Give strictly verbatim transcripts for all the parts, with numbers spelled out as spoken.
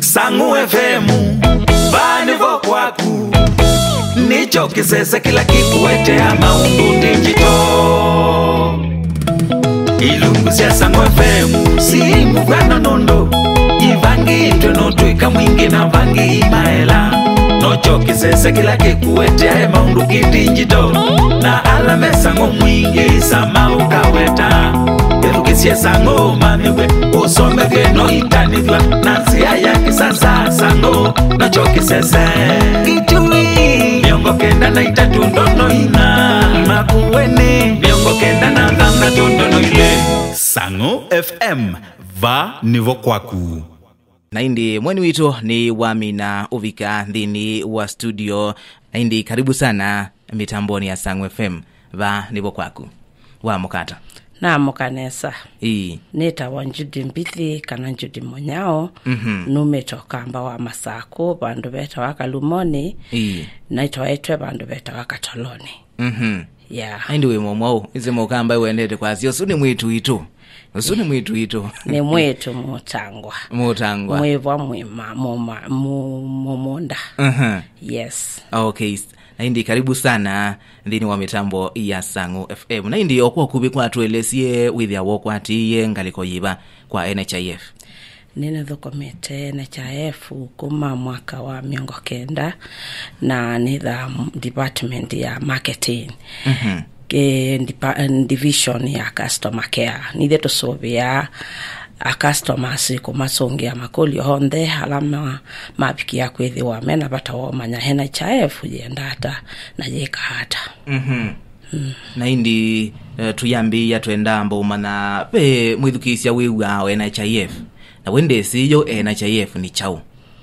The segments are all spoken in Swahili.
Sangu F M bani vokwaku nicho kisese kila kikuwete ama undu digital ilungu sia Sangu F M simu gwana nondo ivangi tweno tuika mwingi na vangi maela nocho kisese kila kikuwete ama undu digital na alame Sangu mwingi sama ukaweta Erukisie Sango maniwe usome geno itanidwa Nansia ya kisasa Sango na choki sese Kitui Miongo kenda na itatu ndono ina Makuweni Miongo kenda na dhanga tundono ile Sango F M va nivo kwaku na indi mwenu wito ni Wamina Uvika ndini wa studio na indi karibu sana mitamboni ya Sango F M va nivo kwaku wa mokata na mokanesa i neta wa Judy Mbithi kana Judy Monyao mhm numetoka amba wa Masako bandu beta wakalumoni i naitwa etwe bandu beta wakatoloni mhm yeah indi we momwao ize mokamba wendete kwa sio suni mwitu itu usuni mwitu itu ni mwetu mutangwa mutangwa mwewa mwema moma momonda mhm yes okay na indi karibu sana ndini wa mitambo ya Sango F M na indi okwa kubi kwa tuelesie with ya woko ati ngaliko yiba kwa N H I F nene dokomete N H I F kuma mwaka wa miongo kenda na nitha department ya marketing mhm ke division ya customer care nithe tusobia a customers kumasongia makoli honde halama mapiki ya kwethi wa mena bata wa manya N H I F yendata na yeka hata mhm mm. na indi uh, tuyambi ya tuenda ambo mana pe mwithukisia wiwa N H I F na wende siyo N H I F ni chao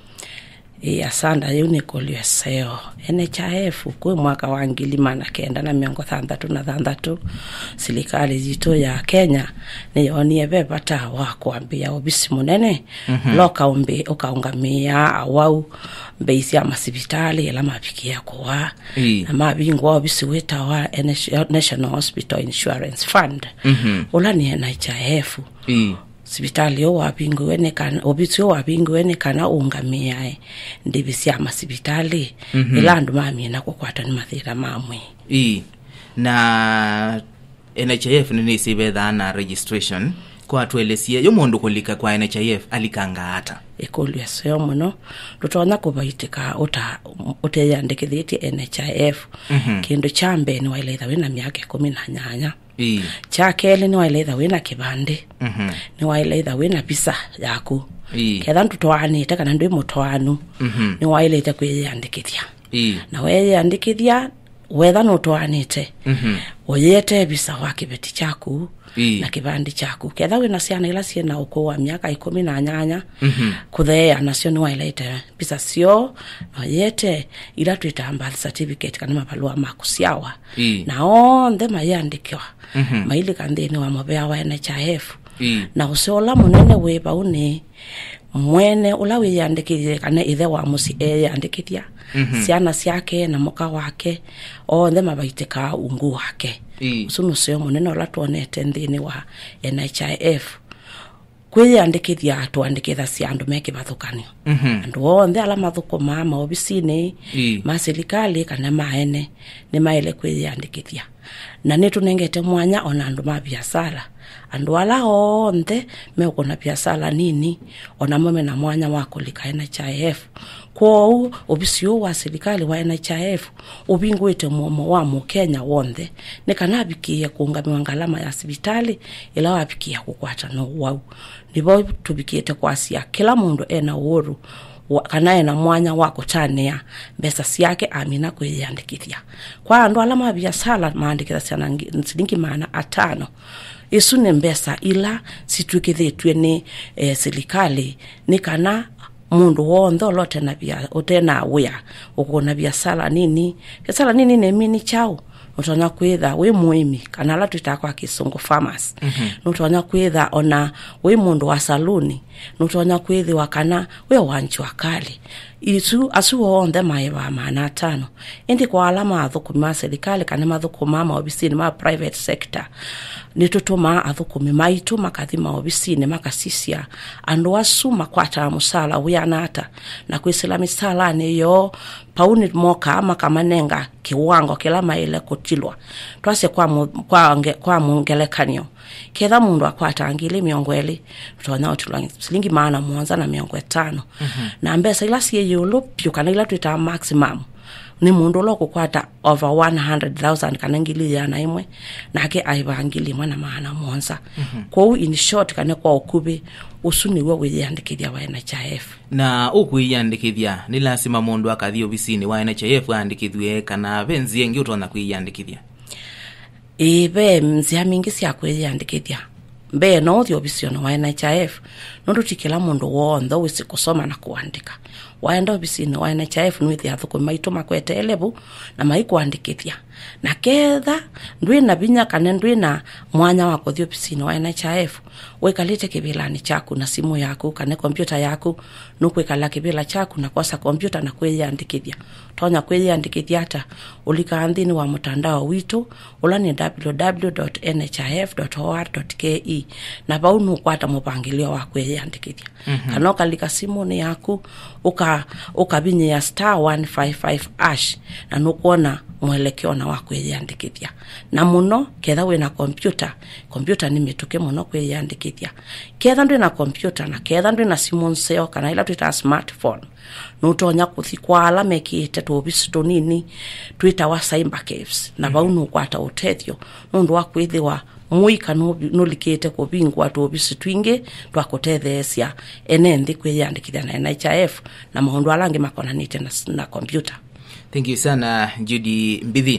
ya sanda unikoli ya seo N H I F kwa mwaka wa ngili mana kenda na miongo thandatu na thandatu silikali zito ya Kenya ni yonie bebata wa kuambia obisi munene mm-hmm. loka umbe ukaungamia awau beisi ya masibitali ela mapikia kwa I. na mabingwa obisi weta wa National Hospital Insurance Fund mhm ula ni N H I F I. sibitali yo wabingwene kana obitsi yo wabingwene kana ungamia ndibisi ama sibitali mm-hmm. ilandu mami na kokwata ni mathira mamwe i na N H I F ni sibetha na registration kwa tuelesie yo mundu kulika kwa N H I F alikanga hata ikolu ya seo muno tutona kubaitika uta uteyandikithiti N H I F mm-hmm. kindu chambe ni wailetha wina miaka kumi na nyanya i chakele ni wailetha wina kibande mhm ni wailetha wina pisa yaku i ketha ntutwani taka na ndwi mutwanu mhm ni wailetha kwiyandikithia i na wewe andikithia wetha no twanite mhm oyete bisa wa kibeti chaku I. na kibandi chaku ketha wina ciana ila ciena uko wa miaka ikumi na nyanya mhm kuthea nacio ni wailete bisa cio oyete ila twitamba certificate kana mabalua makusiawa I. na onthe mayandikwa mhm maili kandini wa mobea wa N H I F I. na usiola munene weba uni mwene ula wiyandikithie kana ithe wa musi e yandikithia mm-hmm. ciana ciake na muka wake onthe mabaitika ungu wake usuno cio munene ula tuonete ndini wa N H I F kwiyandikithia atwandikitha cia andu meke bathukanio mhm andu onthe ala mathuko mama obisini ma serikali kana maene ni maile kwiyandikithia na nitu nengete mwanya ona andu ma biashara andu ala onthe meko na biashara nini ona mame na mwanya wako lika N H I F kwa obisio wa serikali wa N H I F ubingwete muomo wa mu Kenya wonde ne kanabikia kuungamiwa ngalama ya sibitali ila wabikia kukwata no wau nibo tubikiete kwasia kila mundu ena uhuru kana ena mwanya wako tania mbesa siake amina kwiyandikithia kwa andu ala mabiashara maandikitha sana silingi maana atano isu ne mbesa ila situikithetwe ni eh, serikali ni kana mundu wonthe lote na bia utena wea ukona biashara nini biashara nini ne mini chao utona kwitha we muimi kana la tutakwa kisungu farmers mm-hmm. nutona kwitha ona we mundu wa saluni nutona kwithi wakana we wanchi wakali isu asu onde maiwa maana tano indi kwa alama athukuma serikali kana mathukuma ma obisini ma private sector nitutuma athukumi maitu makathima obisini makasisia andu asu makwata musala wianata na kwisila misala niyo pauni moka makamanenga kiwango kila maile kutilwa twase kwa mu, kwa nge, kwa mungelekanyo ketha mundu akwata ngili miongo eli tutona otulangi silingi maana mwanza na miongo etano mm-hmm. na mbesa ila siye Yiulu pyu kana ila tuita maximum ni mundu loko kwata over one hundred thousand kana ngili yana imwe nake aiba ngili mwana maana mwanza mm-hmm. kwa in short kana kwa okubi usuni wewe yandikithia wa N H I F na ukuyandikithia ni lazima mundu akathi obisini wa N H I F andikithwe kana benzi engi utona kuyandikithia ibe mzia mingi sia kwiyandikithia mbe no thio obisini wa N H I F nundu tikila mundu wontho wisi kusoma na kuandika waenda obisini wa N H I F nwithi athuko maitu makwete elebu na maikuandikithia na ketha ndwina binya kana ndwina mwanya wa kuthi obisini wa N H I F wekalite kibilani chaku na simu yaku kana kompyuta yaku nukwikala kibila chaku na kwasa kompyuta na kwiyandikithia tonya kwiyandikithia ata ulika andini wa mtandao witu ulani w w w dot n h i f dot o r dot k e na baunu kwata mupangilio wa kwiyandikithia mm-hmm. kana kalika simu ni yaku uka ukabinye ya star one five five hash na nukuona mwelekeo na wa kwiyandikithia na muno ketha wina kompyuta kompyuta ni mituke muno kwiyandikithia ketha ndwina kompyuta na ketha ndwina simu nseo kana ila twita smartphone nutonya kuthi kwa ala mekite tu obisi tonini twita wa cyber caves na baunu kwata utethio nundu wa kwithiwa muika no nolikete ko bingwa to obisi twinge twakutethesia enendi kwiyandikithia na N H I F na maundu alangi makona nite na, na computer. Thank you sana Judy Mbithi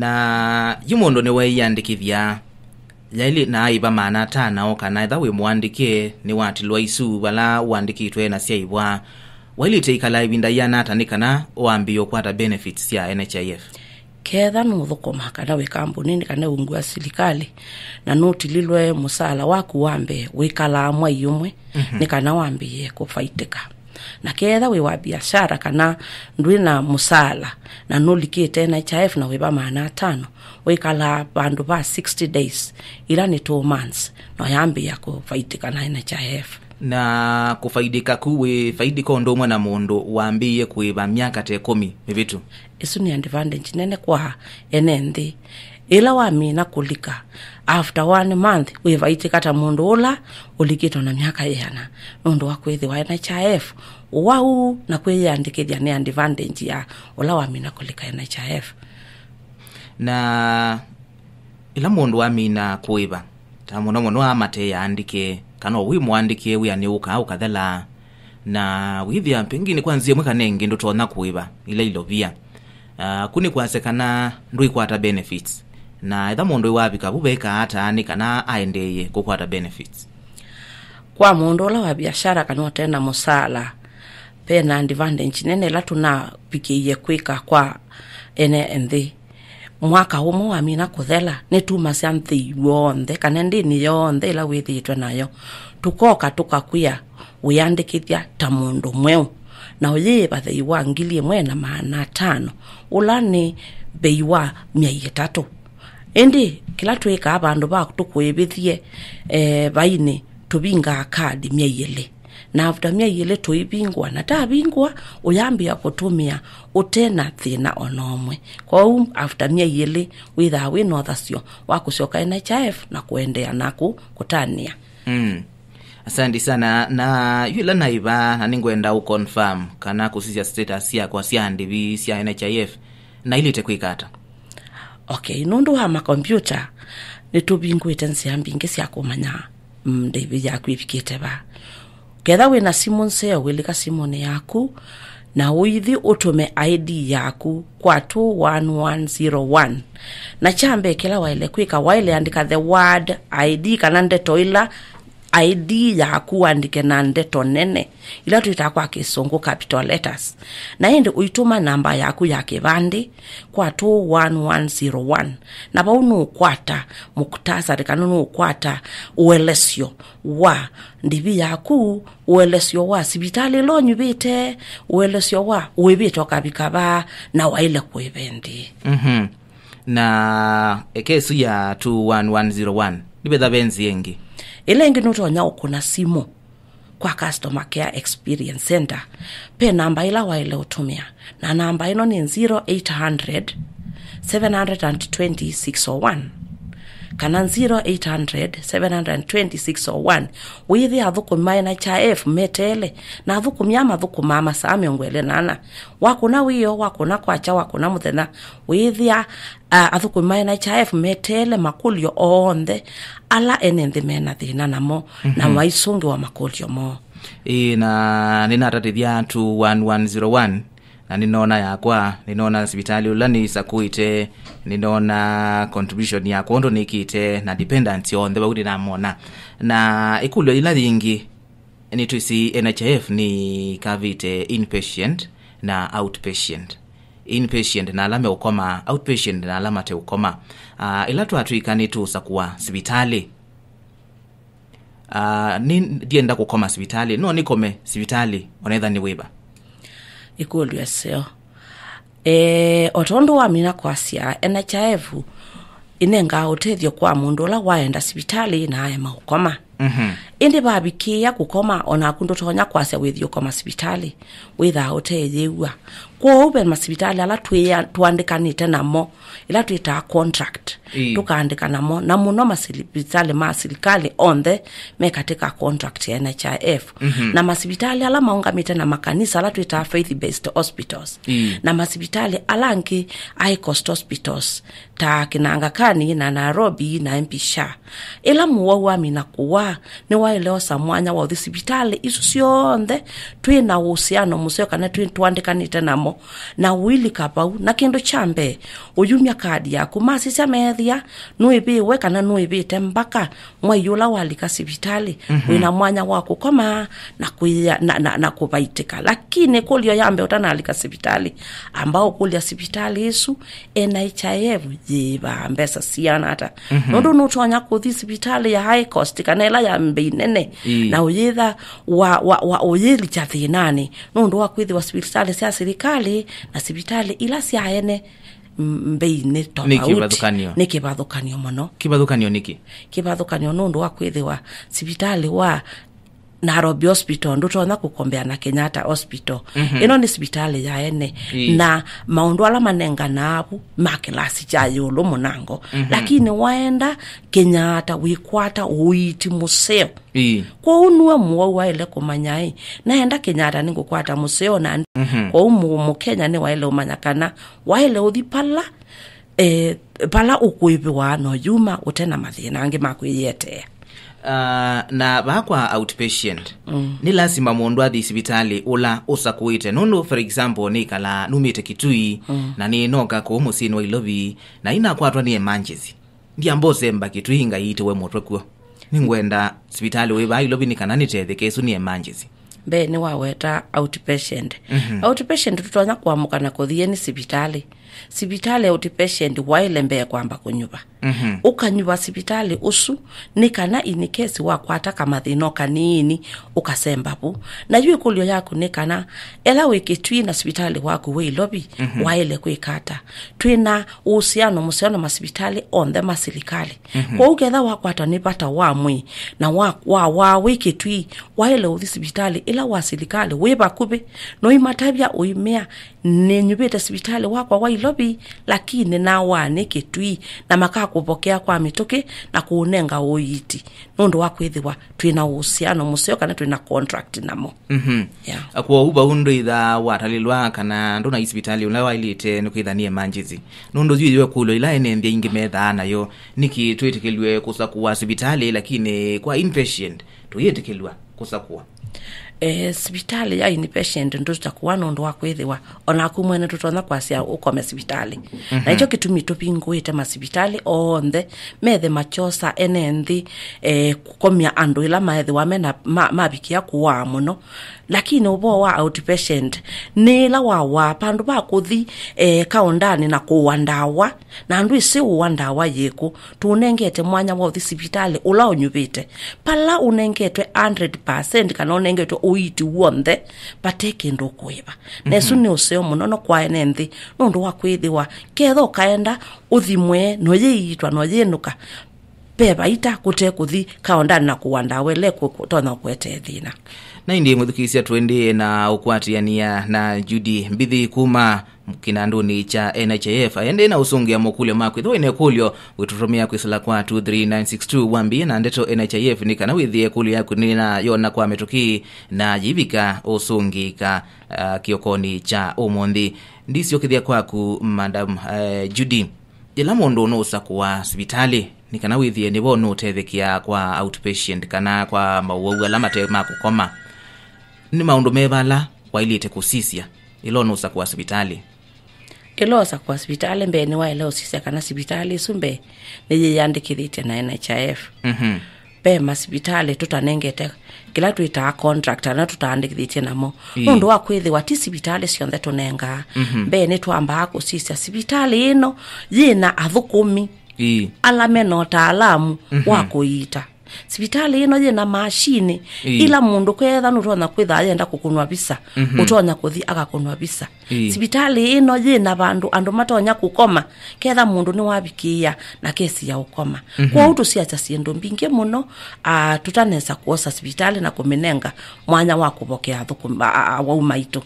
na yumondo ne wayandikithia yaili na iba maana tana okana itha we mwandike ni watilwa isu bala wandikitwe na siaibwa waili teikala ibinda yana atanikana oambio kwata benefits ya N H I F ketha nuthukuma kana we kambuni kana ungua silikali na notililwe musala waku wambe wikala mwai umwe mm-hmm. ni kana wambie kufaitika na ketha we wa biashara kana ndwina musala na nolikite N H I F na weba maana tano wikala bandu ba sixty days ila ni two months no yambi ya kufaitika na N H I F na kufaidika kuwe faidika ndo mwana mundu waambie kuiba miaka te kumi mivitu isu ni advantage nene kwa enendi ila wamina kulika after one month we vaitika ta mundu ula ulikito na miaka yana ndo wakwethi wa N H I F wau na kwiyandikithia ni advantage ya ula wamina kulika N H I F na ila mundu wamina kuiba ta muno muno amate yandike kana wi mwandike wi aniuka au kadhala na withia pengine kwanzie mweka nenge ndo tona kuiba ila ilovia uh, kuni kwasekana ndui kwata benefits na itha mundu wabika bubeka hata ani kana aendeye kukwata benefits kwa mundu la wa biashara kana tena musala pena advantage nene la tuna pikiye kwika kwa ene endi mwaka umu amina kuthela ni tuma santhi wonde kana ndini yonde ila withitwe nayo tukoka tukakuya uyandikithia ta mundu mweu na uyiba thei wa ngili mwe na maana tano ulani beiwa mia tatu endi kila tweka abandu ba tukwibithie eh baine tubinga kadi mia ile na after mia ile toibingwa na tabingwa uyambia kutumia utena thina onomwe kwa um after mia ile witha we no thasio wakushoka N H I F na kuendea naku kutania mm. Asante sana na yule naiba na ningwenda u confirm kana kusisia status ya kwa siandi vi sia N H I F na ile tekwikata okay nundu ha ma computer nitubingwite nsiambinge sia kumanya mdevi ya kwifikite ba ketha wina simu nseo wilika simu ni yaku na uithi utume I D yaku kwa two one one zero one na chambe kila waile kwika waile andika the word I D kana ndeto ila I D yaku andike na ndeto nene ila tuita kwa kisungu capital letters na ende uituma namba yaku ya kivandi kwa two one one zero one na baunu ukwata mukutasa rekanunu ukwata uelesyo wa ndibi yaku uelesyo wa sibitali lo nyubite uelesyo wa uwebito kabikaba na waile kuibendi mhm na ekesu ya two one one zero one nibetha benzi yengi ile ingi nutonya ukuna simu kwa customer care experience center pe namba ila waile utumia na namba ino ni zero eight hundred seven two zero six zero one kana zero eight hundred seven two zero six zero one withi athuku maina cha F metele na athuku myama athuku mama sami ngwele nana wakuna wiyo wakuna kwacha wakuna muthena withi uh, athuku maina cha F metele makulio onde ala enende mena thina namo mm -hmm. na maisungi wa makulio mo e na nina tatithia two one one zero one na ninona yakwa ninona sibitali ulani sakuite ninona contribution yako ndo nikite na dependence on the body na mona na ikulo ila lingi ni tuisi N H F ni kavite inpatient na outpatient inpatient na alama ukoma outpatient na alama te ukoma uh, ila tu atuikani tu sakuwa sibitali uh, ni dienda kukoma sibitali no nikome sibitali onetha ni weba ikulu yaseo eh otondo wa mina kwasia N H F inenga utethio kwa mundu la waenda sibitali na aya maukoma mhm mm indi babikia kukoma ona kundu tonya kwasia withio koma sibitali witha utethewa kwa ube masibitali ala tuya tuandikanite namo ila tuita contract tukaandika namo na muno masibitali masirikali onde me katika contract ya N H F mm -hmm. na masibitali ala maungamite na makanisa ala tuita faith based hospitals mm. na masibitali ala nki high cost hospitals ta kinanga kani na Nairobi na Mpisha ila muwa wa mina kuwa ni waileo samwanya wa hospitali isu sionde tuina uhusiano museo kana tuandikanite namo na wili kapau na kendo chambe uyumya kadi yaku masisa methia nuibi weka na nuibi tembaka mwayula walika sibitali mm -hmm. wina mwanya wako koma na kuya na, na, na kubaitika lakini kulio yambe utana alika sibitali ambao kulia sibitali isu N H F jiba mbesa siana hata mm -hmm. nondo nutonya kuthi sibitali ya high cost kanela ya mbinene mm. na uyitha wa wa, wa uyili chathinani nondo wakwithi wa sibitali sia serikali na sibitali ila sia ene mbeine tofauti niki bathukanio niki bathukanio mono kibathukanio niki kibathukanio nundu wa kwithiwa sibitali wa Nairobi Hospital ndutona kukombea na Kenyatta Hospital mm -hmm. ino ni sibitali ya ene I. na maundu ala manenga nabu makilasi cha Yiulu munango mm -hmm. lakini waenda Kenyatta wikwata uiti museo I. kwa unua muwa waile kumanyai naenda Kenyatta ningu kwata museo na mm -hmm. kwa umu mukenya ni waile umanyakana waile uthipala e, pala ukuipi wano yuma utena mathina angi makwiyete Uh, na bakwa outpatient mm. ni lazima mundu athi sibitali ula usakuite nundu for example ni kala numite Kitui mm. na ni noka ko musini wa Ilobi na ina kwatwa ni emergency ndi ambose mba Kitui ngaite we motwe kuo ningwenda sibitali we ba Ilobi ni kanani tethe kesu ni emergency be ni waweta outpatient mm -hmm. outpatient tutonya kuamuka na kuthieni sibitali sibitali outpatient waile mbe kwamba kunyuba mm -hmm. ukanyuba sibitali usu nikana inikesi wa kwata kama thino kanini ukasembabu na yui kulio yako nikana ela wiki twina sibitali wako we Ilobi mm -hmm. waile kwikata twina uhusiano musiano masibitali onde masirikali mm -hmm. kwa ugetha wakwata nipata wamwi na wa wa, wa wiki twi waile uthi sibitali ila wa sirikali weba kube no imatabia uimea nenyubeta sibitali wako wa Ilobi lakini na wane Kitui na maka kupokea kwa mitoke na kuunenga uiti nondo wakwithiwa twina uhusiano museo kana twina contract namo mhm mm yeah. akwa uba undo itha watalilwa kana ndona isibitali ula wailite nukwithanie manjizi nondo ziwe kulo ila enende ingi metha nayo niki twetekelwe kusakuwa sibitali lakini kwa inpatient tuyetekelwa kusakuwa eh sibitali ya inpatient ndo tutakuwa ndo wakwethiwa ona kumwene tutona kwasia ukome sibitali mm -hmm. na icho kitumi tupinguite masibitali onthe methe machosa enenthi eh kukomia andu ila maethe wamena mabikia ma kuwa muno lakini ubo wa outpatient nila wa wa pandu ba kuthi eh kaondani na kuwandawa na andu isi uwandawa yeko tunengete mwanya wa sibitali ula unyubite pala unengetwe one hundred percent kana unengetwe uiti wonthe pateke ndo kuiba mm -hmm. nesu ni useo muno no kwa enenthi nundu wa kwithiwa ketho kaenda uthimwe no yiitwa no yinuka peba ita kute kuthi kaondani na kuwandawe le kutona kwete thina na ndi muthikisia twende na ukwatiania na Judy Mbithi kuma kinanduni cha N H I F aende na usungia mokule makwe tho ine kulyo witutumia kwisala kwa two three nine six two wambie na ndeto N H I F ni kana withie kulyo yaku nina yona kwa metuki na jibika usungika uh, kiokoni cha umondi ndisio kithia kwaku madam uh, Judy ila mondo no usakuwa sibitali ni kana withie ni bono utethekia kwa outpatient kana kwa mawuwa la matema kukoma ni maundu mebala wailite kusisia ilono usakuwa sibitali ilosa kwa sibitali mbe ni waile usisia kana sibitali sumbe ni yandikithite na N H I F mhm mm be masibitali tutanengete kila tuita contract na tutaandikithite namo nundu wa kwithi wati sibitali cionthe tunenga mm -hmm. be ni twamba kusisia sibitali ino yina athukumi i alameno taalamu mm -hmm. wa kuita sibitali ino yina mashini I. ila mundu kwetha nutona kwitha yenda kukunwa bisa mm -hmm. utonya kuthi agakunwa bisa I. sibitali ino yina bandu andu matonya kukoma ketha mundu ni wabikia na kesi ya ukoma mm -hmm. kwa utu siacha siendo mbinge muno a tutanesa kuosa sibitali na kuminenga mwanya wa kupokea thukuma wa umaitu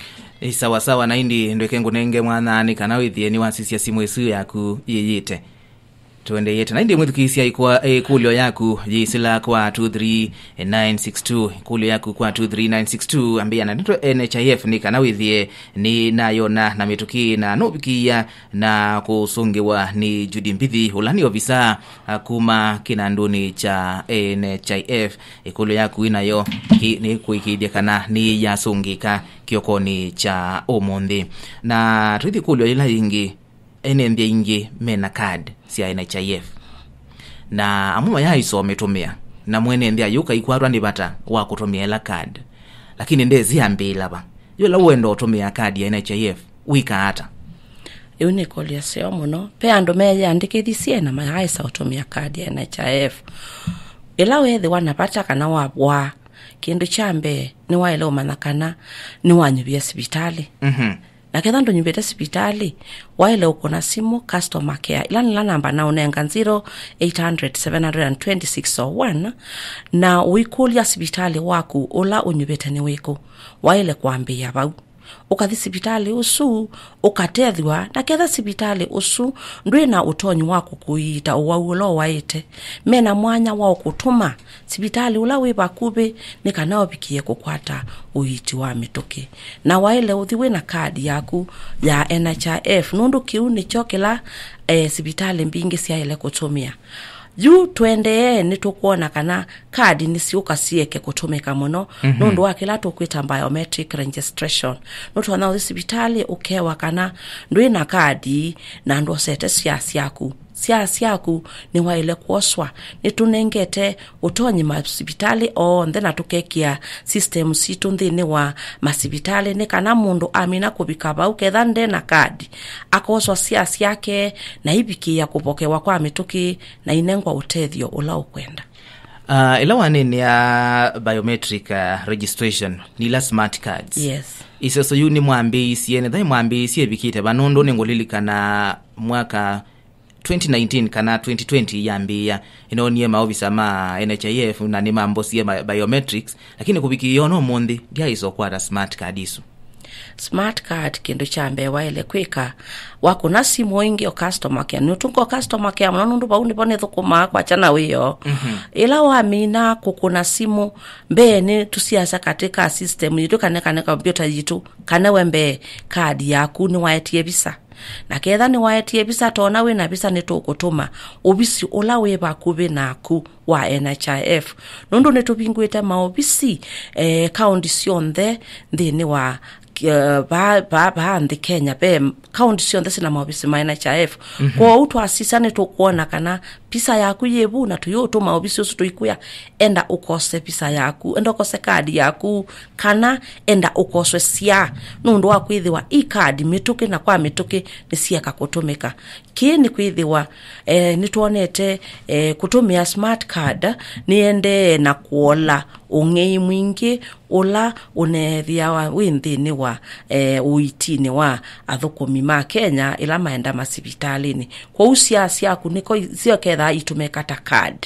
e sawa sawa na indi ndwekengu nenge mwana ni kana withie ni wasisia simu esu yaku yeyete tuende yete na ndi mwithikisia ikwa e kulyo yaku jisila kwa two three nine six two kulyo yaku kwa two three nine six two ambia na nito N H I F ni kana withie ni nayo na na mituki na nobikia na kusungiwa ni Judy Mbithi ulani ofisa kuma kinanduni cha N H I F kulyo yaku inayo ki, ni kuikidia kana ni yasungika kiokoni cha umondi na tuithi kulyo ila ingi ene mbia ingi mena card si N H I F na amuma ya iso metumia na mwene ndia yuka ikwarwa ndi bata wa kutumia la card lakini ndezi ambila ba yola wendo utumia card ya N H I F wika hata yune kolia seo muno pe ando meya andikithisia na maisa utumia card ya N H I F ila wethe wanapata kana wabwa kindu chambe ni waile umanakana ni wanyubia sibitali mhm mm na ketha ndo nyumbete sibitali waile uko na simu customer care ila nila namba na unenga zero eight hundred seven two six oh one na uikulia sibitali waku ula unyubete ni wiko waile kuambia bau ukathi sibitali usu ukatethwa na ketha sibitali usu ndwina utonyi wako kuita uwaulo waite mena mwanya wao kutuma sibitali ula wiba kube nikanao bikie kukwata uiti wa mituki na waile uthiwe na kadi yaku ya N H I F nundu kiuni chokela eh, sibitali mbingi sia ile kutumia yu twende ni tukuona kana kadi nisiuka sieke kutumika muno mm -hmm. nundu wakila tukwita biometric registration nutu wana sibitali ukewa kana ndwina kadi na ndo sete siasi yaku siasi yaku ni waile kuoswa ni tunengete utonyi masibitali o ndena tukekia system situ nthini wa masibitali ni kana mundu amina kubikaba uketha ndena kadi akoswa siasi yake na ibikia kupokewa kwa mituki na inengwa utethio ula ukwenda uh, ila wanini ya biometric uh, registration ni la smart cards yes isoso yuni mwambi isiene dhai mwambi isiye bikite banondo nengolilikana mwaka twenty nineteen kana twenty twenty yambia inonie maofisa ma N H I F na ni mambo sie biometrics lakini kubiki yono mondi dia iso kwa smart card isu smart card kindu chambe waile kwika wako na simu ingi o customer care nutungo customer care mwana ndu baundi bone thukuma kwa chana wiyo mm -hmm. ila wamina kukuna simu mbe ni tusiasa katika system yitu kaneka neka computer yitu kana wembe card yaku ni waetie bisa na ketha ni waetie bisa tona we na bisa ni tukutuma obisi ola we bakubi naku wa N H I F nondo ne tubingwete maobisi eh county cionthe thini wa Uh, ba ba ba andi Kenya be county cionthe sina maobisi ma N H I F mm -hmm. Kwa utu asisa ni tukuona kana pisa yaku yebu na tuyo tu maobisi usu tuikuya enda ukose pisa yaku enda ukose kadi yaku kana enda ukoswe sia nundu wa kwithiwa i kadi mituke na kwa mituke ni sia kakutumika kini kwithiwa eh, nituonete eh, kutumia smart card niende na kuola ungei mwingi ola unethia wa winthini wa eh, uitini wa athukumi ma Kenya ila maenda masipitalini kwa usia siaku niko sio ketha itumeka ta card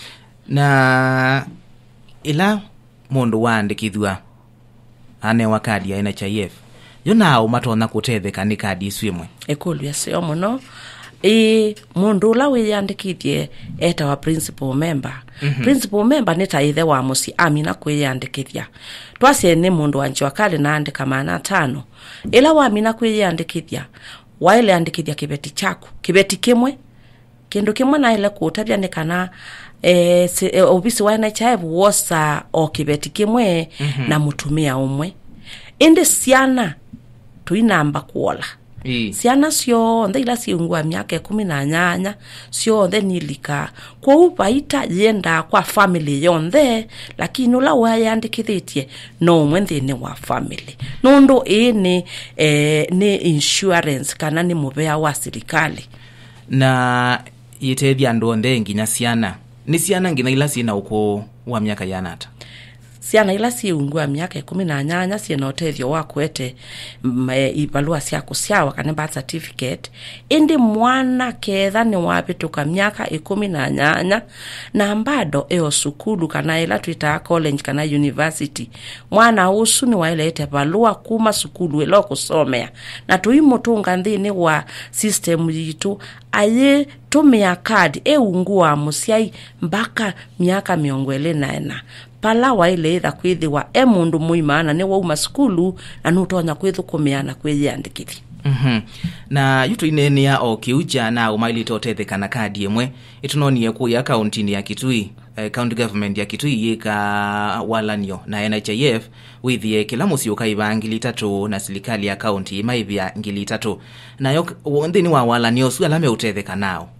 na ila mundu wandikithwa ane wa kadi ya N H I F yona umatona kutetheka ni kadi iswimwe ekolu ya sio muno e mundu la we yandikithie eta wa principal member mm -hmm. Principal member neta ithe wa musi amina kwe yandikithia twase ni mundu wanji wakale na andika maana tano ila wa amina kwe yandikithia waile andikithia kibeti chako kibeti kimwe kindu kimwe na ile kutabia ni kana eh e, obisi wa N H I F wosa o kibeti kimwe mm -hmm. na mutumia umwe inde siana tuinamba kuola I. Siana sio nda ila siungwa miaka kumi na nyanya sio nde nilika kwa upaita yenda kwa family yonde lakini ula wayandikithĩtie no mwendeni wa family nondo ini eh, ni insurance kana ni mubea wa serikali na yitethia ndonde nginya ciana ni ciana ngina ila sina uko wa miaka yanata siana ila siungwa miaka kumi na nyanya siena otethio wa kwete ibalua siaku siawa kana birth certificate indi mwana ketha ni wapituka miaka kumi na nyanya na bado eo sukulu kana ila tuita college kana university mwana usu ni wailete balua kuma sukulu ilo kusomea na tuimutunga nthini wa system yitu aye tumia card eungua musiai mpaka miaka miongo ĩrĩ na ĩna pala waile itha kwithiwa e mundu muimana ni wauma skulu na nutonya kwithukumiana kwiyandikithia mhm na yutu inenia o kiuja na umaili totetheka na kadi emwe itunonie ku ya county ya Kitui uh, county government ya Kitui yeka walanio na N H I F withie kila musi ukaiba ngili tatu na serikali ya county maivia ngili tatu na yo wondeni wa walanio su alame utetheka nao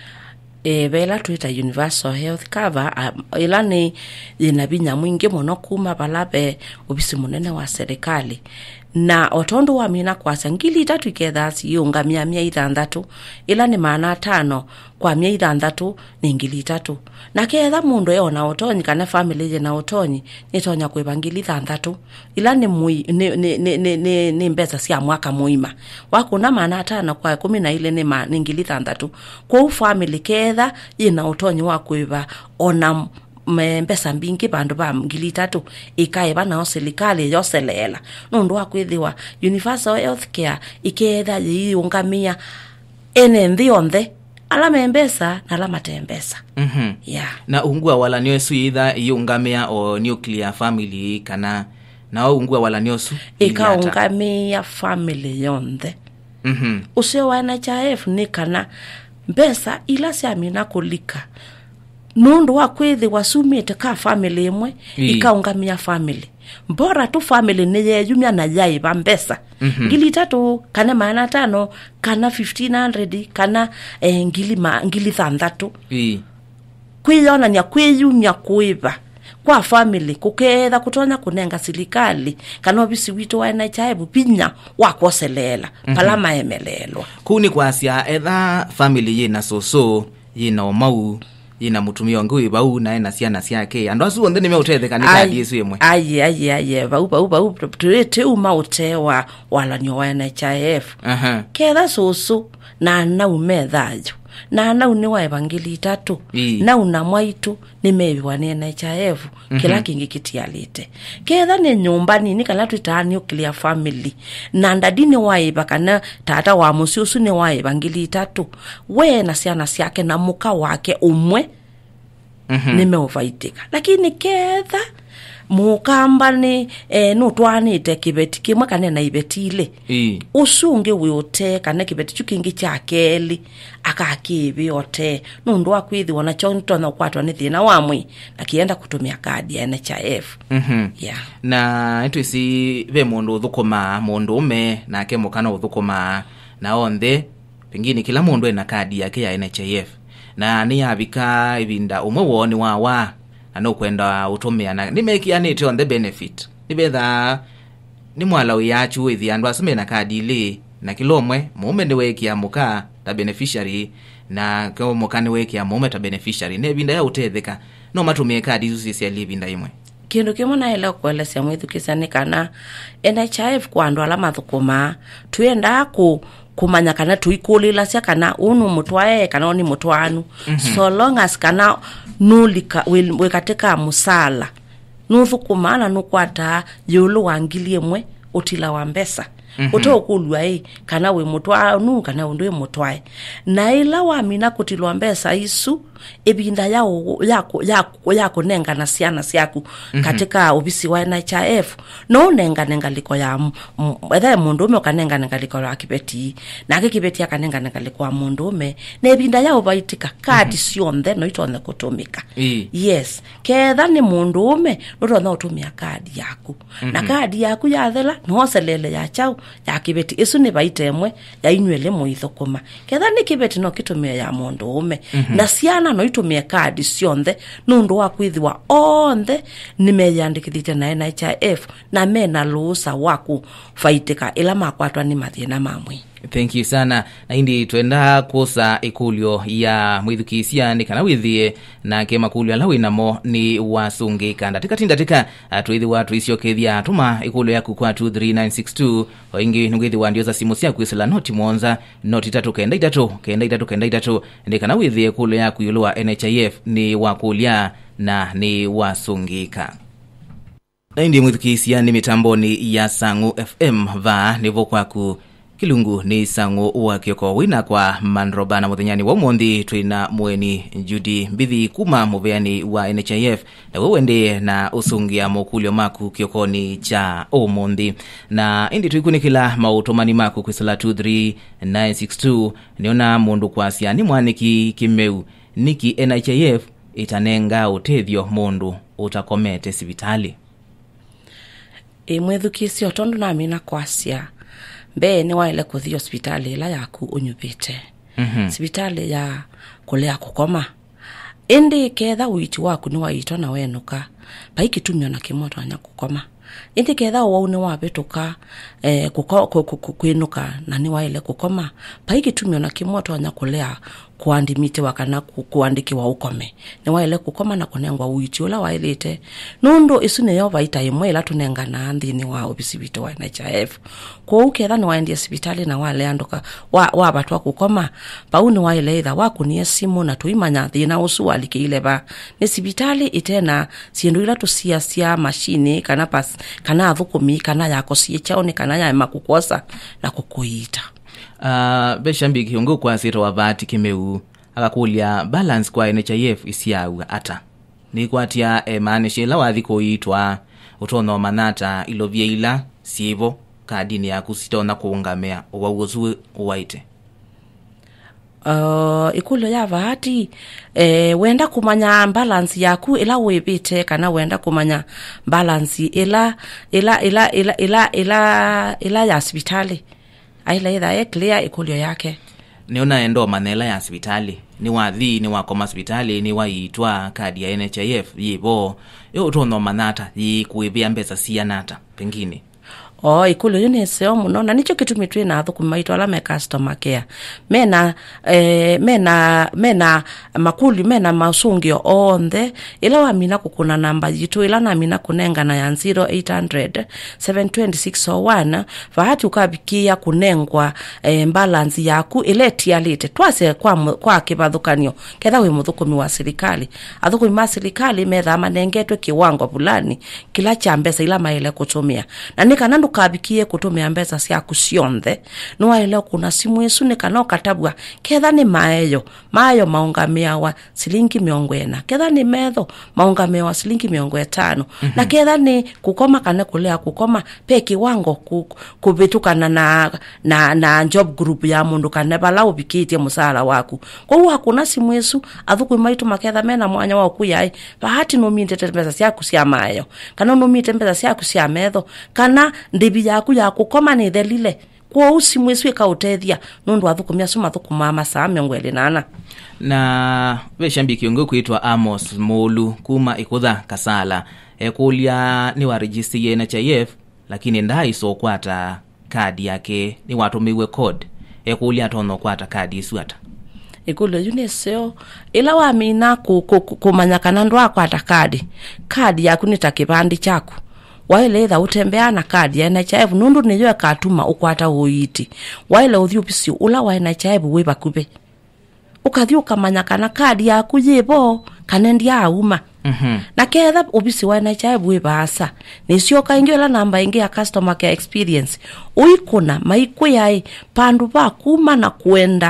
e bela tuita universal health cover um, ila ni inabinya mwingi muno kuma balabe obisi munene wa serikali na otondo wa mina kwa sangili tatu iketha siunga mia mia ithandatu ila ni maana tano kwa mia ithandatu ni ngili tatu na ketha mundu yona otonyi kana family je na otonyi nitonya kwibangili ithandatu ila ni mui ni ni ni, ni, ni, ni mbesa cia mwaka muima wako na maana tano kwa kumi na ile ni ma ni ngili ithandatu kwa family ketha ina otonyi wa kwiba ona mbesa mbingi bandu ba ngili tatu ikae bana serikali yoselela nundu wa kwithiwa universal health care iketha yiungamia ene ndionthe ala membesa na ala matembesa mhm mm yeah na ungua wala nyosu either yiungamia o nuclear family kana na ungua wala nyosu ikaungamia family yonthe mhm mm usio wa N H I F ni kana mbesa ila siamina kulika nundu wa kwithi wasumite ka family imwe ikaungamia family mbora tu family ni yeyumia na yai bambesa mm -hmm. ngili tatu kana maana tano kana fifteen hundred kana eh, ngili ma ngili thandatu i kwiyona nya kwiyumia kuiba kwa family kuketha kutonya kunenga serikali kana obisi wito wa N H I F pinya wakoselela mm -hmm. pala maemelelwa kuni kwa asia etha family yina soso yina omau yina mutumio ngui bau na ena ciana ciake andu asu onde nimeutetheka ni kadi isu imwe ai ai ai bau bau bau turete uma utewa wala nyo wa N H I F aha ketha soso na na umethayo na na uni wa evangeli tatu na una mwaitu nimeviwa ni N H I F mm -hmm. kila kingi kitialite ketha ni nyumba nini kana tuita nuclear family na ndadini wa ibakana tata wa musiusu ni wa evangeli tatu we na ciana ciake na muka wake umwe mm -hmm. nimeuvaiteka lakini ketha mukamba ni eh, nutwanite kibeti kimwe kana na ibetile I. usunge wiote kana kibeti chukingi cha keli akakibi ote nundu akwithi wona chonto na kwatwa ni thina wamwe akienda kutumia kadi ya N H I F. Mhm. Yeah. Na itu isi ve mundu uthukuma mundu ume na ke mukana uthukuma na onthe pengine kila mundu ena kadi yake ya N H I F na ni abika ibinda umwe woni wa wa ano kwenda utumia na nimekianite on the benefit nibetha ni mwala uyachu withi andu asime na kadi ile na kilomwe mume ni weki ya muka ta beneficiary na kwa muka ni weki ya mume ta beneficiary ne binda ya utetheka no matumie kadi izu sisi libinda imwe kindu kimwe na ile kwelesya mwithukisani kana N H I F kwa andu ala mathukuma tuenda ku kumanya kana tuikulila sia kana unu mutwae kana oni mutwanu mm-hmm. so long as kana nulika wekatika musala nuthukumana nukwata Yiulu wangilie mwe utila wa mbesa mm-hmm. utokulwa ei kana we mutwanu kana undu mutwae na ila wa mina kutilwa mbesa isu ebinda yao yako yako yako nenga na siana siaku mm-hmm. katika obisi wa N H I F no nenga nenga liko ya whether mundume kanenga nenga liko ya kibeti na kibeti akanenga nenga liko ya mundume na ebinda yao baitika kadi mm-hmm. sionde no itonde kutumika I. yes ketha ni mundume no no utumia kadi yaku mm-hmm. na kadi yaku ya thela no selele ya chao ya kibeti isu ni baitemwe ya inywele muithukuma ketha ni kibeti no kitumia ya mundume mm-hmm. na siana no itumia kadi sionthe nundu wa kwithiwa onthe nimeyandikithite na N H I F na mena lusa waku faitika ila makwatwa ni mathina mamwe. Thank you sana. Na hindi tuenda kusa ikulyo ya mwithukisia ni kana withie na ke makulyo ala winamo ni wasungika ndatika tindatika tuithi watu isiokethia tuma ikulyo yaku kwa two three nine six two o ingi ngithi wandioza simu cia kwisela noti monza noti tatu kenda itatu kenda itatu kenda itatu ndi kana withie ikulyo yaku Yiulu wa N H I F ni wakulya na ni wasungika. Na hindi mwithukisia ni mitamboni ya Sangu F M va nivo kwaku kilungu ni Sangu wa kioko wina kwa manrobana muthenyani wa umundi twina mweni Judy Mbithi kuma muveani wa N H I F na wewende na usungia mokulyo maku kiokoni cha umundi na indi tuikunikila mautomani maku kwisala two three nine six two niona mundu kwa siani mwaniki kimeu niki N H I F itanenga utethio mundu utakomete sibitali e mwethukisi otondo na mina kwasia be ni waile kuthi hospitali la yaku unyupite mm-hmm. sibitali ya kulea kukoma indi ketha uiti waku ni waito na wenuka paikitumio na kimoto anya kukoma indi ketha waune wabetuka eh, kukwinuka na ni waile kukoma paikitumio na kimoto anya kulea kuandimite wakana kuandiki wa ukome ni waile kukoma na kunengwa uiti ula wailite nundu isune yo baita imwe ila tunenga na andini wa obisibito wa N H I F kwa uketha ni waendia sibitali na wale andoka wa wa batwa kukoma pauni waile itha wakunie simu na tuimanya thina usu alikile ba ni sibitali itena siendu ila tusia sia mashini kana pas kana thukumi kana yako siechaone kana ya makukosa na kukuita. Uh, beshambi kiongo kwa sito wa vati kimeu akakulia balance kwa N H I F isiau ata ni kwatia e manishe la wathiko itwa utono manata ilovye ila sivo kadini ya kusitona kuungamea uwauzu uwaite uh, ikulo ya vati e, wenda kumanya balance yaku ila webite kana wenda kumanya balance ila ila ila ila ila ila, ila ya hospitali aila idha e clear ikulyo yake niona endo manela ya hospitali ni wathi ni wako hospitali ni waitwa kadi ya N H I F yibo yo utono manata yi kuibia mbesa sia nata pengine oh ikulo yone seo muno na nicho kitu mitwe na athu kumaitwa ala me customer care mena eh mena mena makuli mena masungio onthe ila wa mina kukuna namba yitu ila na mina kunenga na ya zero eight hundred seven two six oh one vahati ukabikia kunengwa eh, balance yaku ile tialite twase kwa kwa kibadhukanyo ketha we muthukumi wa serikali athukumi ma serikali metha manengetwe kiwango fulani kila cha mbesa ila maile kutumia na ni kana ndukabikie kutumia mbeza ciaku cionthe no waile kuna simu isu ni kana katabwa ketha ni maeyo mayo maungamia wa silingi miongo ena ketha ni metho maungamia wa silingi miongo etano mm -hmm. na ketha ni kukoma kana kulea kukoma pe kiwango kubitukana na na na job group ya mundu kana bala ubikitie musala waku kwa hiyo hakuna simu isu athuku maitu maketha mena mwanya wa kuyai bahati no minte mbeza ciaku cia mayo kana no minte mbeza ciaku cia metho kana ndibi yaku ya kukoma ni thelile kwa usi mweswe ka utethia nundu athukumia suma thukuma masaa miongo eri nana na we shambi kiongo kuitwa Amos Molu kuma ikutha Kasala ekulia ni wa register ya N H I F lakini ndai so kwata kadi yake ni watumiwe code ekulia tono kwata kadi isuata ikulo yuneseo ila wa mina kumanya kana ndo akwata kadi kadi yaku ni takibandi chaku waile itha utembea na kadi ya N H I F nundu niyo katuma ukwata uiti waile uthi upisi ula wa N H I F wiba kube ukathi ukamanya kana kadi yaku yibo kanendia auma mhm na ketha upisi wa N H I F wiba asa nisio kaingiola namba ingi ya customer care experience uikuna maikwe yai pandu ba kuma na kuenda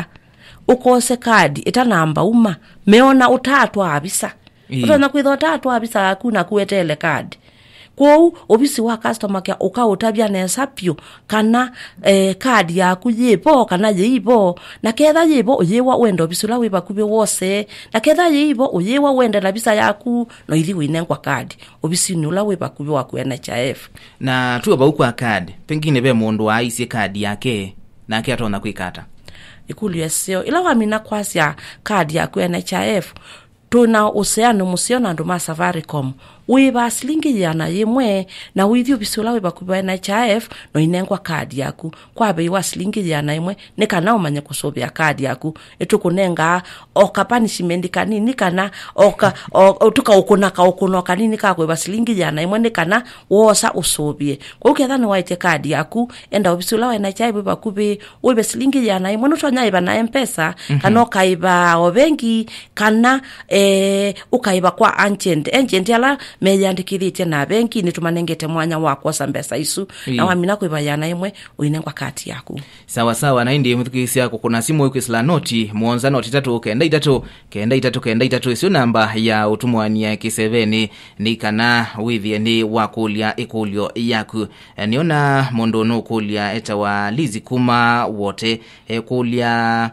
ukose kadi ita namba uma meona utatu abisa utona kwitho utatu abisa kuna kuetele kadi kwa obisi wa customer care ukautabia nesa pio kana eh, kadi yaku yibo kana yibo na ketha yibo yewa wendo obisi la wiba kube wose na ketha yibo yewa wenda na bisa yaku no ithi winengwa kadi obisi nula wiba kube wa ku N H I F na tuwa bauku kadi pengine be mundu wa isi kadi yake na kia tona kuikata ikulu yeseo ila wamina kwasia kadi yaku N H I F tuna useano musiona ndo ma Safaricom wiba silingi yana yemwe na withio bisula wiba kuba N H I F no inengwa kadi yaku kwa bei wa silingi yana yemwe ne kana umanya kusobya kadi yaku etukunenga oka punishment kanini kana oka otuka ukuna ka ukuno kanini ka kwa silingi yana yemwe ne kana wosa usobye kwa uketha ni waite kadi yaku enda bisula wa N H I F wiba kubi wiba silingi yana yemwe nutonya iba na M-Pesa mm -hmm. kana kaiba obengi kana eh ukaiba kwa agent agent yala meyandikithite na benki ni tumanengete mwanya wako sambesa isu na wamina kwibayana imwe uinengwa kati yaku sawa sawa na ndi mthukisi yako kuna simu yako isla noti muonza noti tatu kenda itatu kenda itatu kenda itatu isio namba ya utumwani ya kiseveni ni kana withi ni wakulia ikulio yaku niona mondo no kulia etawa lizi kuma wote kulia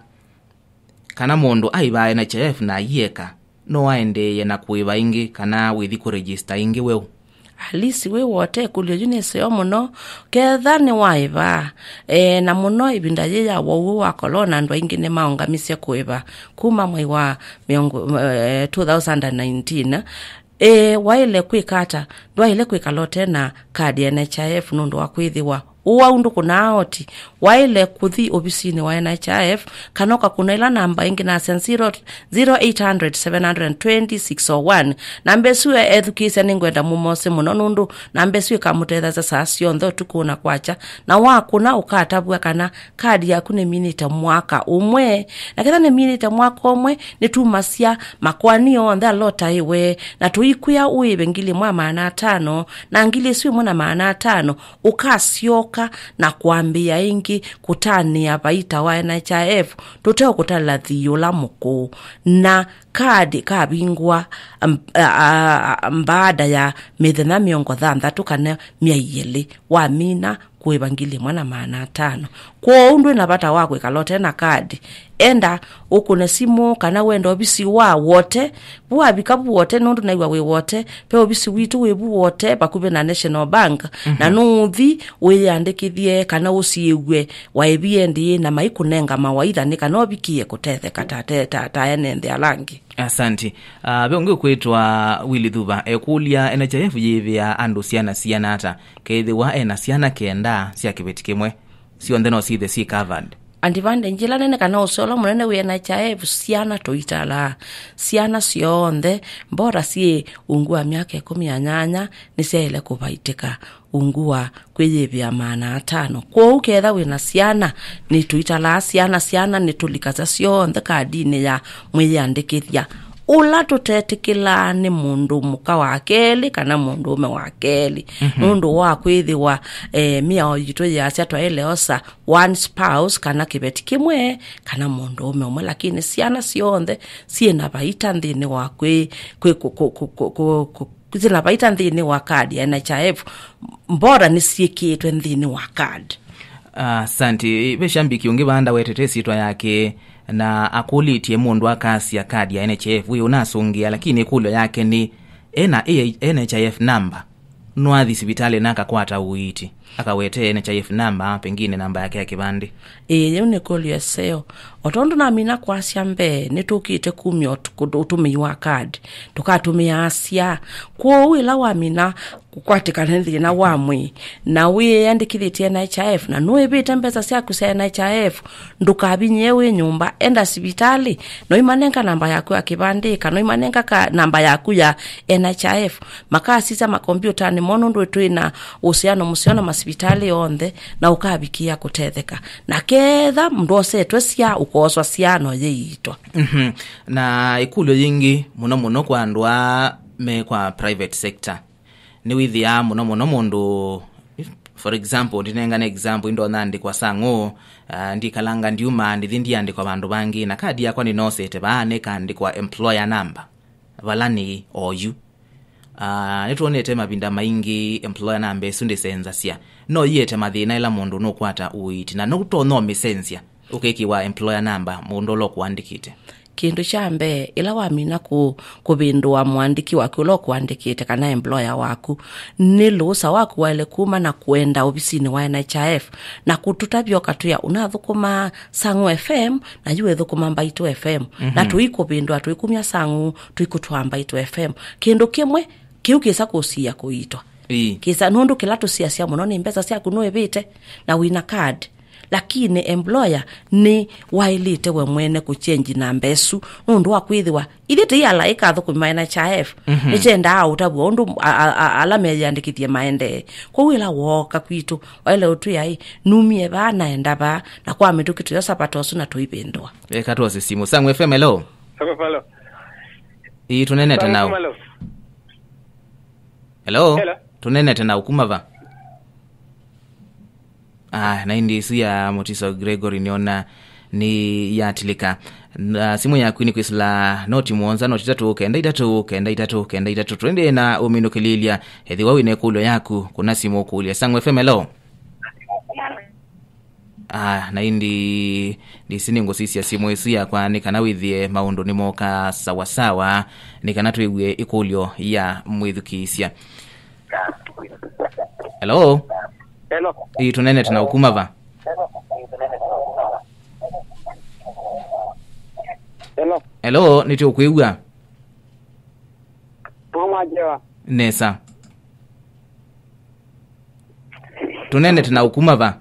kana mondo aiba N H I F na yeka no waende yana kuiba ingi kana withi ku register ingi weu alisi we wote kulio yuneseo muno ketha ni waiba e, na muno ibinda ya wowo wa corona ndo ingi ne maungamisie kuiba kuma mwai wa miongo e, two thousand nineteen e waile kwikata ndo ile kwikalote na kadi ya N H I F nundo wa kwithiwa uwa undu kuna oti waile kuthi obisini wa N H I F kanoka kuna ila namba ingi na zero eight hundred seven twenty six oh one nambe suwe education ingwenda mumose muno nundu nambe suwe kamutetha za sasio ndo tukuna kwacha na wakuna ukatabwa kana kadi yaku ne minita mwaka umwe na ketha ne minita mwaka umwe ni tumasia makwani onthe alota iwe na tuikuya uibe ngili mwa maana tano na ngili suwe mwana maana tano ukasio na kuambia ingi kutani ya baita wa N H I F tuteo kutala thiyo la muku na kadi kabingwa mbada ya mithena miongo thantatu kana miaiyeli wa mina kuibangili mwana maana tano kwa undu na bata wako ikalote na kadi enda ukune simu kana wendo obisi wa wote bua bikabu wote nundu na iwa we wote pe obisi witu webu wote bakube na National Bank mm -hmm. na nuthi weyandikithie kana usiegwe waibiendi na maikunenga mawaidha ni kana obikie kutethe katate tata enende alangi asanti uh, beonge kwetwa Willy Thuba ekulia N H I F yivia andu siana siana ata kethi wa ena siana kenda sia kibetikemwe sio ndeno si the si covered andivande njila nene kana usolo munene we N H I F siana toitala siana sionthe mbora sie ungua miaka kumi ya nyanya nisiaile kubaitika ungua kweyebia maana atano kwa uketha wina siana ni tuitala siana siana ni tulikaza sionthe kadini ya mwiyandikithia ula tutetikila ni mundu muka wa keli kana mundu ume wa keli mm -hmm. Mundu wa kwithiwa eh, mia oyito yasya twaeleosa one spouse kana kibeti kimwe kana mundu ume umwe, lakini siana sionthe siena baita nthini wa kwi kwi kuzina baita nthini wa kadi ya N H I F mbora ni siekitwe nthini wa kadi. Asante. Uh, Beshambiki ungi banda wetete sitwa yake na akulitie mundu akasi ya kadi ya N H I F uyo unasungia, lakini kulo yake ni ena N H I F number nwathi sibitale naka kwata uiti akawete N H I F number pengine namba yake ya kibandi e yone kolo yaseo otondo na mina kwa siambe nitukite kumyo utumi wa card tukatumia asia kwa wila wa mina kukwatika nthi na wamwe na wiye yandikithite N H I F na no ebita mbesa cia kusa N H I F ndukabinyewe nyumba enda sibitali no imanenga namba yaku ya kibandika no imanenga ka namba yaku ya N H I F makasi za makompyuta ni mono ndo twina usiano musiano masibitali onde na ukabikia kutetheka na ketha mndose twesia ukoswa siano yeitwa mhm na ikulo yingi muno muno kwa andwa me kwa private sector ni withia muno muno mundu for example ndinenga na example ndo nandi kwa sango uh, ndikalanga ndiuma ndithindi andi kwa bandu bangi na kadi yakwa ni nosete baane kandi kwa employer number valani oyu uh, nituonete mabinda maingi employer number sunde senza sia no yete mathina ila mundu no kwata uiti na no to no mesensia ukeki wa employer number mundu lo kuandikite kindu chambe ila wamina ku kubindwa mwandiki wako lo kuandikite kana employer waku ni lusa waku wale kuma na kuenda ofisini wa N H I F na kututabyo katuya unathukuma Sangu F M na yuwe thukuma Mbaito F M mm -hmm. na tuiko bindwa tuikumya Sangu tuikutwa Mbaito F M kindu kimwe kiu kisa kusia kuitwa I. kisa nundu kila tusia sia muno ni mbesa sia kunoe bite na wina card lakini employer ni wailite we mwene kuchange namba esu nundu wakwithiwa ithite yala ikatho ku N H I F mm -hmm. nichenda autabu ndu alame yandikithie maende kwa wila woka kwitu wale utu yai numie bana enda ba na kwa mitukito yosapatosu na tuibendwa e katwa simu Sangu F M hello hello i tunene tena hello hello tunene tena ukumava ah na indi sia motiso Gregory niona ni yatilika na simu ya kwini kwisla noti muonza noti tatu kenda itatu kenda itatu kenda itatu twende na umino kililia hedhi wawine kulo yaku kuna simu kulia Sangu F M hello ah na indi ndi siningo sisi ya simu isia kwa nikana withie maundo ni moka sawa sawa nikana tuigwe ikulyo ya mwithukisia hello hello i tunene tena ukumava hello hello niti ukuigwa mama jewa nesa tunene tena ukumava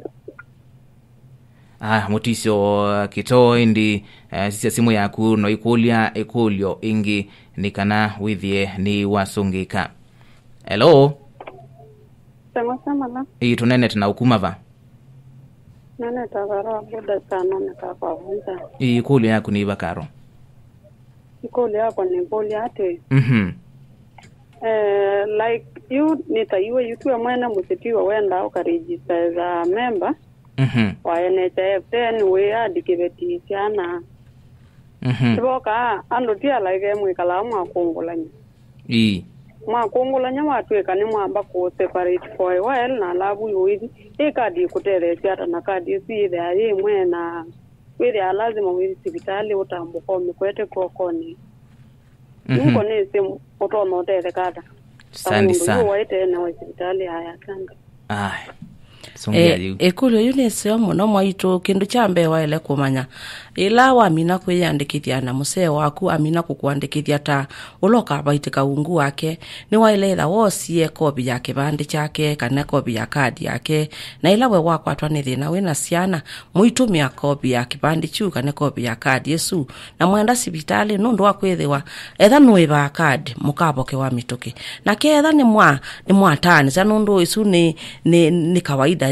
ah motisho kito indi uh, sisi simu yaku no ikulia ikulyo ingi nikana withie ni wasungika hello Sama sama la. I tunene tena ukumava. Nene tagara boda sana nakapavuza. I kuli yako ni bakaro. Ikoli yako ni boli ate. Mhm. Eh like you nita iwe yutu mwena musitiwa wenda ukaregister as a member. Mhm. Wa N H I F then we adikibeti sana. Mhm. Boka ando tia like mwikala mwa kongolanya. I mwa kongolanya watweka ni mwamba ku separate for a while na labu yoithi ikadi kuteresi ata na kadi siithe ayi mwena wiri lazima wiri sibitali utambuko mikwete kokoni nuko ni simu utono tete kata sandi sana waite na sibitali haya kanga ai songia yu e kulo yunesio muno mwaitu kindu chambe waile kumanya ila wa mina kwiyandikithia na musee waku amina kukuandikithia ta uloka baitika ungu wake ni waile tha wosie kopi ya kibandi chake kana kopi ya kadi yake na ila we wakwa twani thina wina siana muitumia kopi ya kibandi chu kana kopi ya kadi yesu na mwenda sibitali nundu wakwithiwa etha nwe ba kadi mukaboke wa mituki na ketha ni mwa ni mwatani za nundu isu ni ni, ni kawaida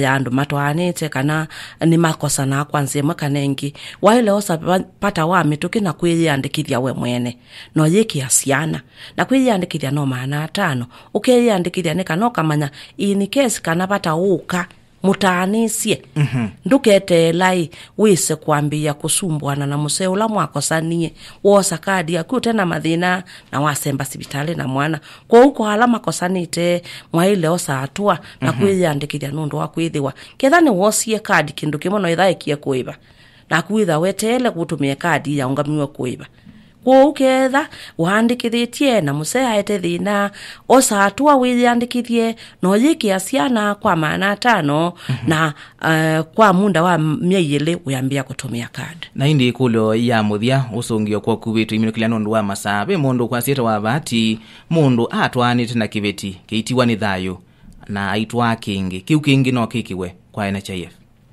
ya andu matwanite kana ni makosa na kwanze makanengi waile osa pata wa mituki na kwiyandikithia we mwene no yiki asiana na kwiyandikithia no maana atano ukiyandikithia ne kana kamanya in case kana pata uka mutanisie mm-hmm. ndukete lai wise kwambia kusumbwana na museo ula mwakosanie wosa kadi yaku tena mathina na wasemba sibitali na mwana kwa uko hala makosanite mwaile osa atua na mm-hmm. kwiyandikithia nundu wa kwithiwa kethani wosie kadi kindu kimono ithaikie kuiba na kuitha wetele gutumia kadi ya ungamiwe kuiba kwa uketha uhandikithitie na musea ete thina osa atua wiyandikithie no yiki asiana kwa maana tano mm-hmm. na uh, kwa munda wa mieyele uyambia kutumia kadi na indi kulo ya muthia usungio kwa kubitu iminukilia nundu wa masabe mundu kwa sieta wa bati mundu atwanite na kibeti keitiwa ni thayo na aitwa kingi kiu kingi no kikiwe kwa N H I F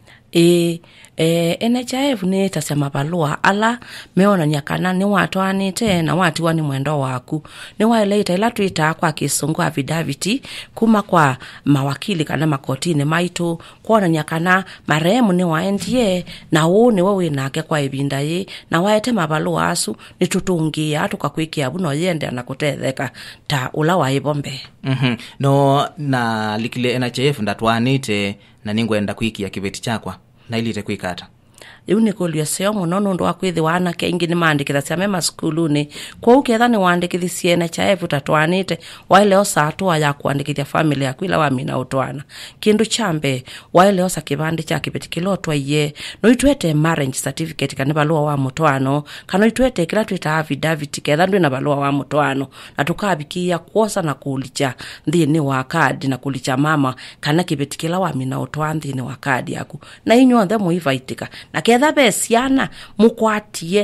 e eh N H I F ni tasema balua ala meona nyakana ni watu anite na watu wani mwendo waku ni waeleita ila tuita kwa kisungu affidavit kuma kwa mawakili kana makotini maito kuona nyakana marehemu ni wa N D A na uone wewe nake kwa ibinda ye na waete mabalua asu nitutungia tukakwikia buno yende na kutetheka ta ula wa ibombe mhm no na likile N H I F ndatwanite na ningwenda kwikia kibeti chakwa na ilite kwikata yuni kolya seo munono ndo akwithi wana kengi ni mandikira cia mema skuluni kwa uketha ni wandikithie N H I F tatwanite waile osa atua ya kuandikithia family ya kwila wamina utwana kindu chambe waile osa kibandi cha kibeti kilotwa ye no itwete marriage certificate kana balua wa mutwano kana itwete kila twita affidavit ketha ndwe na balua wa mutwano na tukabikia kuosa na kulicha ndini wa kadi na kulicha mama kana kibeti kila wamina utwana ndini wa kadi yaku na inyo nthe muivaitika na ketha besiana mukwatie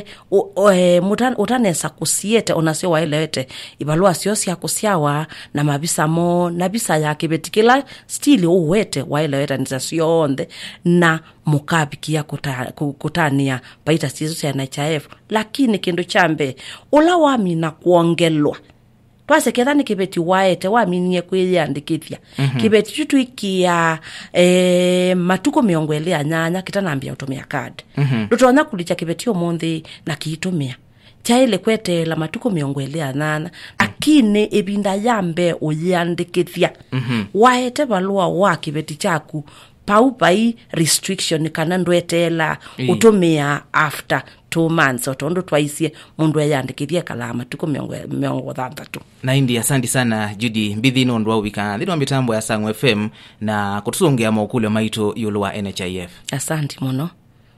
e, utanesa kusiete onasio wailete ibalua sio sia kusiawa na mabisa mo na bisa ya kibetikila stili uwete wailete nisa sionde na mukabikia kuta, kutania baita sizo ya N H I F lakini kindu chambe ula wamina kuongelwa twase kethani kibeti waete waminie kwiyandikithia mm-hmm. kibeti chutu ikia e, matuko miongwele ya nyanya kitanambia utumia card mm-hmm. dutonya kulicha kibeti omonthi na kiitumia chaile kwete la matuko miongwele ya nana akine mm-hmm. ebinda yambe uyandikithia mm-hmm. waete balua wa kibeti chaku paupai restriction kana ndwetela mm. utumia after two months otondo twaisie mundu yandikithia kalama tuko miongo miongo thanthatu na indi asante sana Judy Mbithi no ndo wika thino mitambo ya Sango F M na kutusongea maukule maito Yiulu wa N H I F asante muno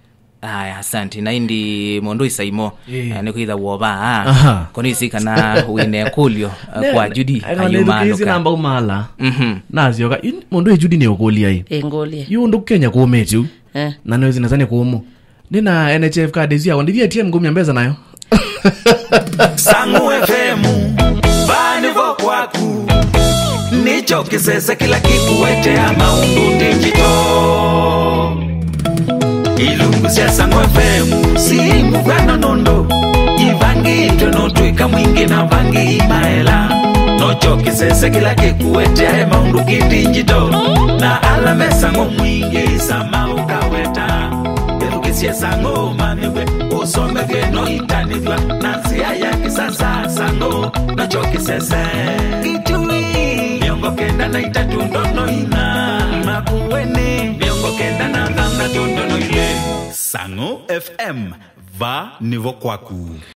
aya asante na indi mondo isaimo yeah. ni kuitha woba koni sikana wine kulio uh, kwa Judy ayuma no namba umala mhm nazio ka mondo Judy ne okolia yi engolia yu ndo Kenya ko metu eh na nozi nazane ko mu nina N H I F card zia wandi A T M ngomya mbeza nayo Sango F M bani vokwaku nicho kisese kila kitu wete ama undu digital Ilungu sia Sango F M si mugana nondo ivangi tono tuika mwingi na vangi maela nocho kisese kila kitu wete ama undu digital na alame Sango mwingi sama ukaweta Elukisia Sango manewe usome geno itanidwa Nansi haya kisasa Sango nocho kisese Itui miongo kenda na itatu ndono ina Makuweni miongo kenda na dhanda tundono ile Sango F M va nivo kwaku